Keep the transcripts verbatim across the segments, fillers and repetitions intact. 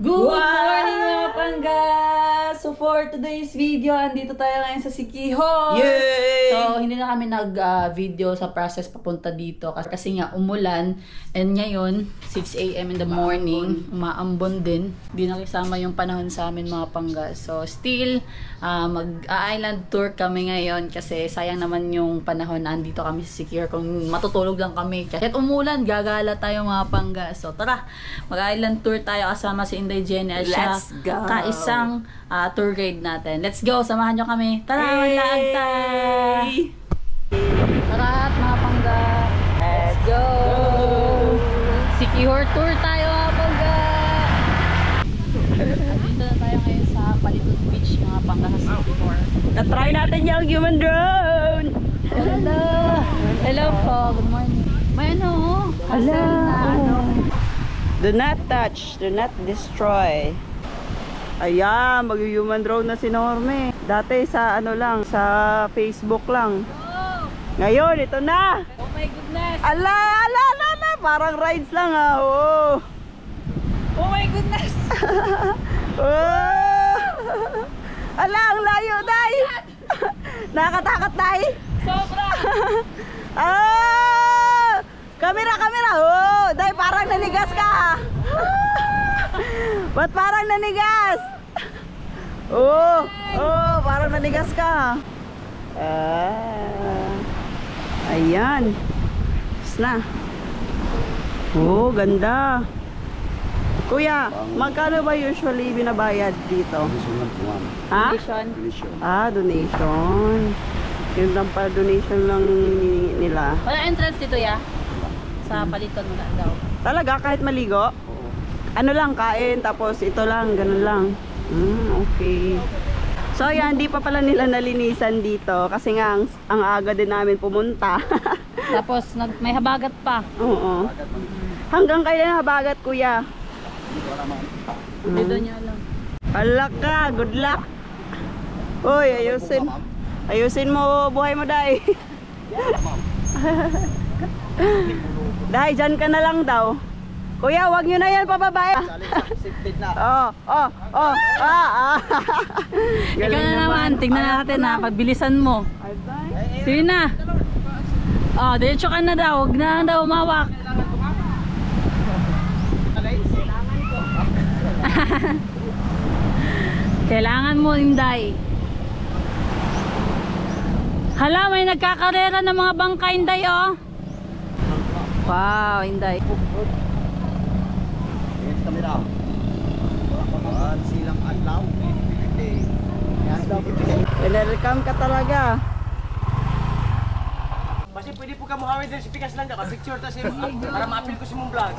Good morning mga pangga! So for today's video, andito tayo ngayon sa Siquijor. Yay! So hindi na kami nag-video uh, sa process papunta dito kasi, kasi nga umulan. And ngayon, six A M in the morning, umaambon din. Hindi na kasama yung panahon sa amin mga pangga. So still, uh, mag-island tour kami ngayon kasi sayang naman yung panahon na andito kami sa Siquijor. Kung matutulog lang kami, kahit umulan, gagala tayo mga pangga. So tara, mag-island tour tayo kasama si Inday Jenny at siya kaisang uh, tour guide natin. Let's go! Samahan nyo kami. Tara! Hey! Maglaag tayo! Tara mga pangga! Let's go! Siquijor tour tayo mga pangga! Dito na tayo ngayon sa Palitut Beach mga pangga sa Siquijor. Na-try natin yung human drone! Hello! Hello po! Good morning! May ano? Hello! Na, ano? Do not touch, do not destroy. Ayan, mag-human drone na si Norme. Dati sa ano lang, sa Facebook lang. Oh! Ngayon, ito na! Oh my goodness! Ala, ala, ala, ala. Parang rides lang ah. Oh, Oh my goodness! oh. Ala, ang layo, Day! Nakakatakot, Day! Sobra! Ah! Kamera, kamera! Oh, Day, parang nanigas ka! Ba't parang nanigas? Oh, oh, parang nanigas ka. Ah, ayan. Tapos na. Oh, ganda. Kuya, magkano ba usually binabayad dito? Ha? Donation. Ah, donation. Yun lang pa, donation lang hinihingi nila. Wala entrance dito ya? Sa Paliton wala daw. Talaga, kahit maligo? Ano lang, kain, tapos ito lang, ganun lang. Hmm, okay. So yan, hindi pa pala nila nalinisan dito kasi nga ang, ang aga din namin pumunta. Tapos nag, may habagat pa. Oo. Hanggang kailan habagat, kuya? Dito niya lang. Alak ka, good luck. Uy, ayusin. Ayusin mo buhay mo, Day. Day, dyan ka na lang daw. Kuya, wag nyo na yan pababa. Oh, oh, oh, ah, ah. Ikaw na naman, tignan natin ha, pagbilisan mo. Sige na. Oh, diretso ka na daw, wag na daw umawak. Kailangan mo, Inday. Hala, may nagkakarera ng mga bangka, Inday, oh. Wow, Inday. Kamera. At silang adlaw. Welcome ka talaga. Kasi pwede po ka mo hawin din si Pikas lang ka picture ta si para ma-appeal ko sa mong vlog.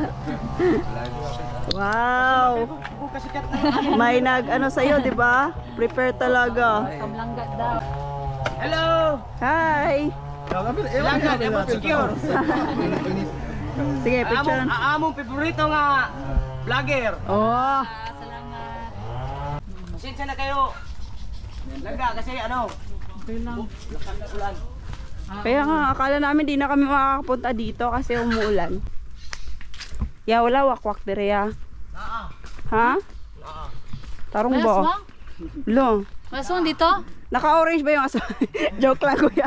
Wow. May nag ano sa iyo, 'di ba? Prepare talaga. Kamlanggat daw. Hello. Hi. Ilang ka mo secure. Sige, picture. Among among paborito nga vlogger. Oh. Salamat. Pasensya na kayo. Langga kasi ano? Okay lang. Lakan na ulan. Kaya nga, akala namin di na kami makakapunta dito kasi umuulan. Ya, wala wakwak dire ya. Naa. Ha? Naa. Tarong May ba? aswang? Lo. May aswang dito? Naka-orange ba yung aso? Joke lang, kuya.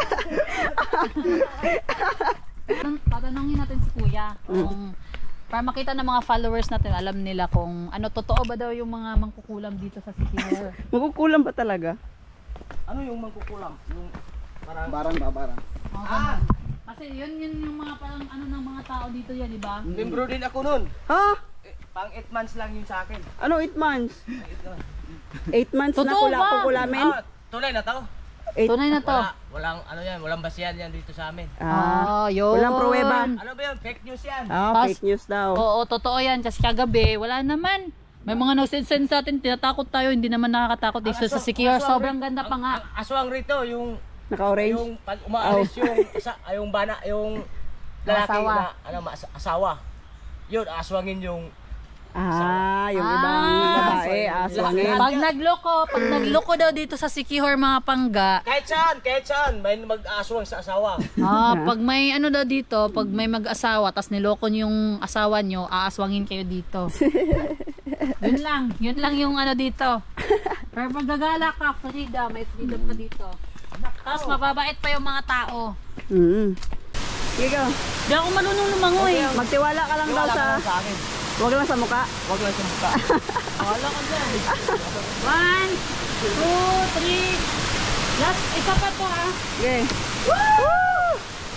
Tatanungin natin si Kuya kung para makita ng mga followers natin, alam nila kung ano, totoo ba daw yung mga mangkukulam dito sa Siquijor. Magkukulang ba talaga? Ano yung mangkukulam? Yung parang barang ba barang? Ah! Kasi yun yun yung mga parang ano ng mga tao dito yan, di ba? Membro din ako nun. Ha? Eh, pang eight months lang yun sa akin. Ano eight months? eight months na Totoo kula ba? kukulamin? Ah, tunay na to. Eight. Tunay na to. Wala, walang ano yan, walang basihan yan dito sa amin. Ah, Ah, yun. walang pruweba. Ano ba yun? Fake news yan. Ah, Tas- fake news daw. Oo, totoo yan. Kasi kagabi, wala naman. May mga no-send sa atin, tinatakot tayo, hindi naman nakakatakot dito sa Siquijor. Sobrang ganda pa nga. Ang aswang rito, yung Naka-orange? yung pag umaalis yung asa, ay, yung bana, yung lalaki Asawa. na ano, mas- asawa. Yun, aswangin yung Ah, yung Ah. ibang babae. aaswangin. Pag nagloko, pag nagloko daw dito sa Siquijor mga pangga, Kahit saan, kahit saan, may mag-aswang sa asawa. ah, pag may ano daw dito, pag may mag-asawa, tas niloko nyo yung asawa nyo, aaswangin kayo dito. Yun lang, yun lang yung ano dito. Pero pag gagala ka, freedom, may freedom ka dito. Tapos mababait pa yung mga tao. Mm. Sige go. Di ako marunong lumangoy. Magtiwala ka lang daw Wala sa... ka sa akin. Huwag lang sa mukha. Huwag lang sa mukha. Wala ka dyan. One, two, three. Last, isa pa to ha. Okay. Woo!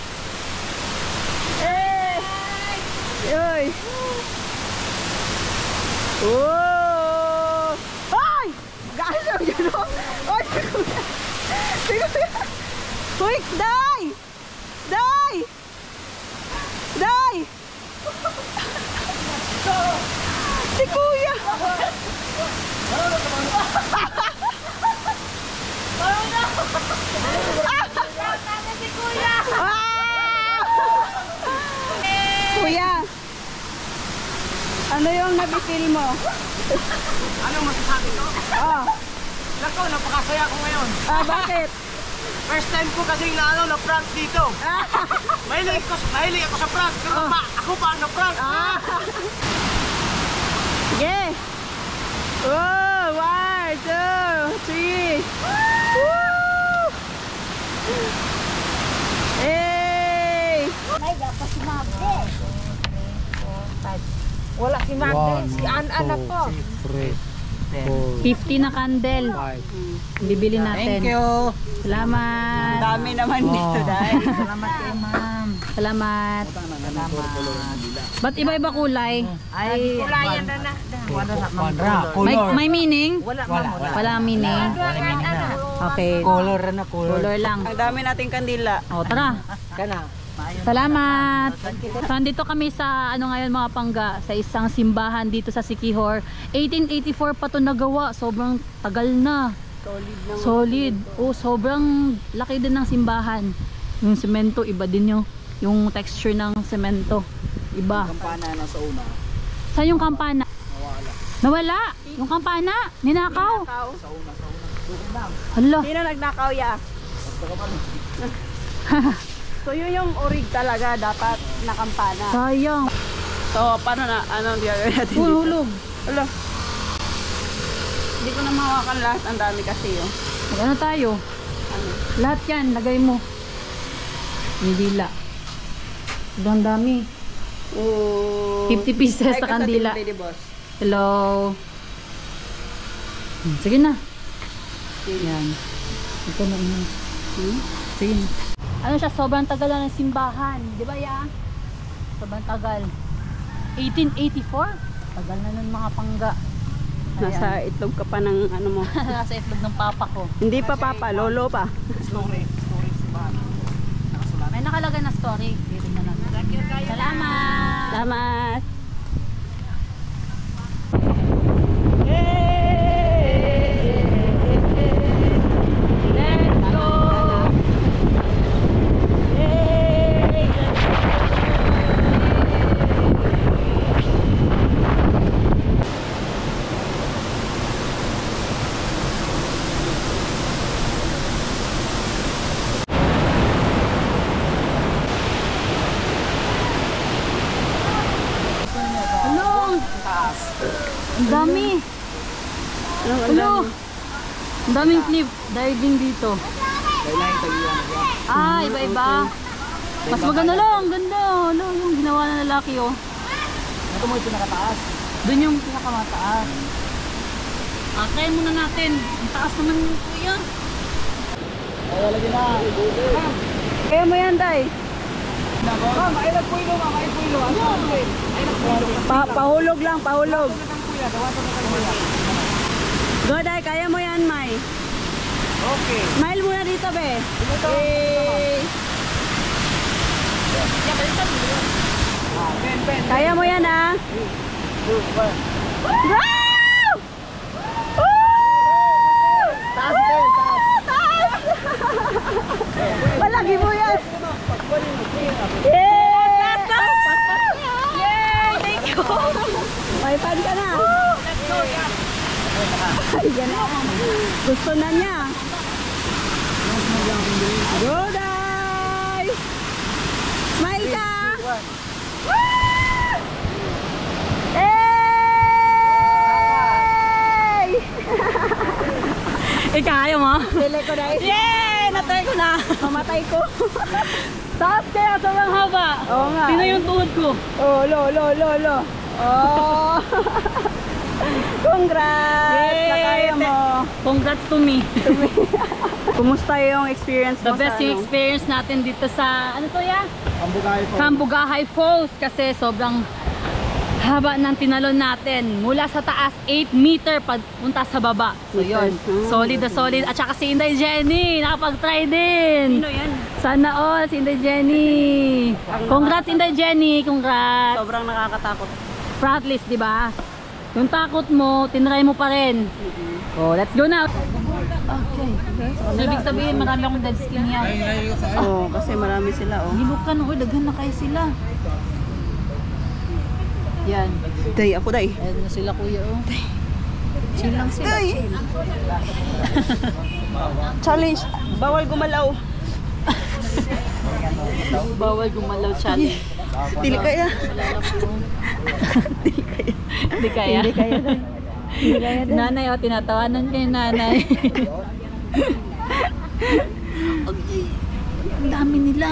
Eh! Yoy! Woo! Ay! Gaano yun o? Ay! Quick! Die! Die! Die! Si Kuya! Kuya! Ano yung nabifeel mo? Anong masasabi ko? Oh, Nako, napakasaya ko ngayon. ah, bakit? First time ko kasi na ano, na prank dito. Mahilig ako, mahilig ako sa prank. Pero pa, ako pa ang na-prank. Ah! Sige! Oh, one, two, three! Woo! Hey! Wala si Magda, si An-An na po. fifty na candle. Bibili natin. Thank you. Salamat. Dami naman dito, dahil. Salamat kay ma'am. Salamat. Salamat. Ba't iba-iba kulay? Ay, kulayan na na. Wala na ma'am. May, may meaning? Wala ma'am. Wala. Wala meaning. Okay. Color na color. Color lang. Ang dami nating kandila. O, tara. Kana. Salamat! So, andito kami sa ano ngayon mga pangga, sa isang simbahan dito sa Siquijor. eighteen eighty-four pa to nagawa. Sobrang tagal na. Solid na. Solid. Oh, sobrang laki din ng simbahan. Yung semento, iba din yung, yung texture ng semento. Iba. Kampana na sa una. Saan yung kampana? Nawala. Nawala! Yung kampana! Ninakaw! Nakaw. Sa una, sa una. Doon lang. Hala! Sino nagnakaw ya? So yun yung orig talaga, dapat na kampana. Sayang! So paano na, anong gagawin natin Uy, dito? hulog! Alo. Hindi ko na mahawakan lahat, ang dami kasi yun. Magano tayo? Ano? Lahat yan, lagay mo. Nidila. Sobrang dami. Oh. fifty pieces Ay, sa ka kandila. Team Lady Boss. Hello. Hmm, sige na. Yan. Ito na ino. Hmm? Sige na. Ano siya, sobrang tagal na ng simbahan. Di ba ya? Sobrang tagal. eighteen eighty-four? Tagal na nun mga pangga. Nasa itlog ka pa ng ano mo. Nasa itlog ng papa ko. Hindi pa papa, lolo pa. Story. Story si Bahan. Nakasulat. May nakalagay na story. Titingnan natin. Salamat! Salamat. Let's go! Hello! Ang dami! Ano, ang Hello! dami. Ang daming cliff diving dito. Kailangan tagilan na yan. Ah, iba-iba. Mas maganda lang, ang ganda. Hello, yung ginawa na lalaki oh. Ito mo yung pinakataas. Doon yung pinakamataas. Ah, kaya muna natin. Ang taas naman yung kuya. Kaya lagi na. Kaya mo yan, Day. Ma'am, ay nagpuilo, ma'am. Ay puilo. Ano? Ay nagpuilo. Pa pahulog lang, pahulog. Kuya, dawasan na kuya. Go, Day. Kaya mo yan, May. Okay. Smile muna dito, be. Eh, Ah, pen, pen. Kaya mo yan, ah. Two, one. Wow! Taas, pen, taas. Taas! Malaki mo yan. Yay! Yay! Thank you! May pan ka na. Let's go, yeah. Ayan na. Gusto na niya. Go, Day! Smile ka! Hey! Ikaw, ayaw mo? Pili ko, Day. Yay! Natry ko na! Mamatay ko. Taas kaya sobrang haba! Oo nga. Sino yung tuhod ko? Oh, lo, lo, lo, lo. Oh. Congrats! Yay! Nakaya mo. Congrats to me! Kumusta yung experience The mo best sa yung ano? experience natin dito sa, ano to ya? Pambugay po. Cambugahay Falls kasi sobrang haba ng tinalon natin. Mula sa taas, eight meter punta sa baba. So yun, Meters. solid na solid. At saka si Inday Jenny, nakapag-try din. Sino yan? Sana all, si Inday Jenny. Congrats Inday Jenny, congrats. Sobrang nakakatakot. Front list, di ba? Yung takot mo, tinry mo pa rin. Oh, let's go now. Okay. So, ibig sabihin, marami akong dead skin yan. Oo, oh, kasi marami sila, oh. Gilukan, oh, daghan na kayo sila. Yan. Day, ako, Day. Ayan na sila kuya, oh. Chill lang sila. Day! Challenge. Bawal gumalaw. Bawal gumalaw challenge. Dili kaya. Hindi kaya. Hindi kaya, Day. Hindi kaya, Day. Nanay, oh, tinatawanan kayo nanay. Okay. Ang dami nila.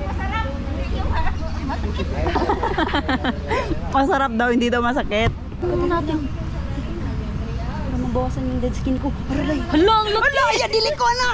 Masarap daw, hindi daw masakit. Ano natin? Para mabawasan yung dead skin ko. Aray! Hala, ang laki! Hala, ya, dili ko na!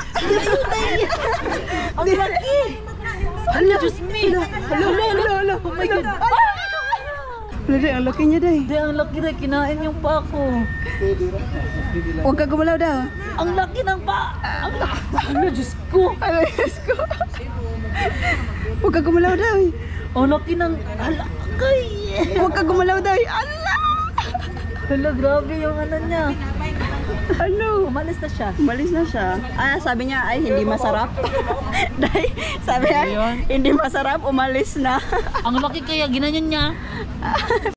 Ang laki! Hala, Diyos me! Hala, hala, hala! Oh my God! Hala, Day, ang laki niya, Day. Hindi, ang laki rin. Kinain yung pa ako. Huwag ka gumalaw daw. Ang laki ng pa! Ang laki! Hala, Diyos ko! Hala, Diyos ko. Huwag ka gumalaw daw. Ang laki ng... Hala, kay! Huwag ka gumalaw daw. Ala! Hala, grabe yung ano niya. Ano? Umalis na siya. Umalis na siya. Ah, sabi niya, ay, hindi masarap. Day, sabi niya, Ayun. hindi masarap, umalis na. Ang laki kaya ginanyan niya.